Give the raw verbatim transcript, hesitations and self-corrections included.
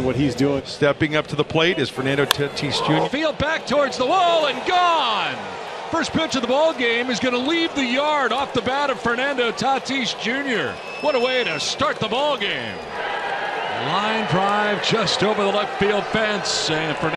what he's doing. Stepping up to the plate is Fernando Tatis Junior Field back towards the wall and gone. First pitch of the ball game is going to leave the yard off the bat of Fernando Tatis Junior What a way to start the ball game. Line drive just over the left field fence, and Fernando